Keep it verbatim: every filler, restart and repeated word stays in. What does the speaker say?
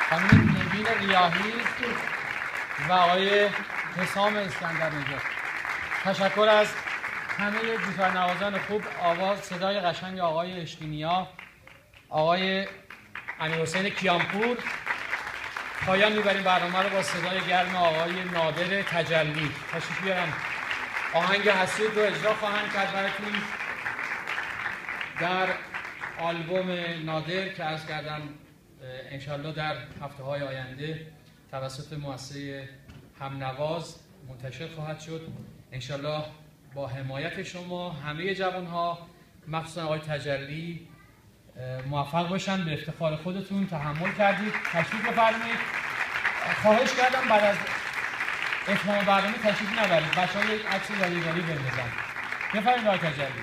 خانم نگین ریاحی و آقای حسام اسکندر نژاد. تشکر از همه گیتارنوازان خوب، آواز صدای قشنگ آقای اشکینیا، آقای امیرحسین کیانپور. پایان میبریم برنامه رو با صدای گرم آقای نادر تجلی. تشریف بیارن آهنگ حسود رو اجرا خواهند کرد براتون در آلبوم نادر که عرض کردم انشالله در هفته های آینده توسط مؤسسه همنواز منتشر خواهد شد. انشالله با حمایت شما همه جوانها مخصوصا آقای تجلی موفق باشن. به افتخار خودتون تحمل کردید. تشریف بفرمایید. خواهش کردم بعد از اتمام برنامه تشریف نبرید، بچه‌ها یک عکس یادگاری بندازن. بفرمایید آقای تجلی.